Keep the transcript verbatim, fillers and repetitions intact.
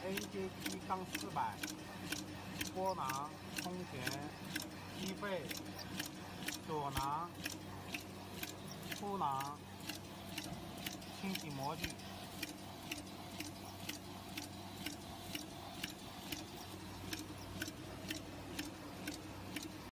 N J P 杠四百，波囊、空悬、踢背、锁囊、铺囊、清洗模具。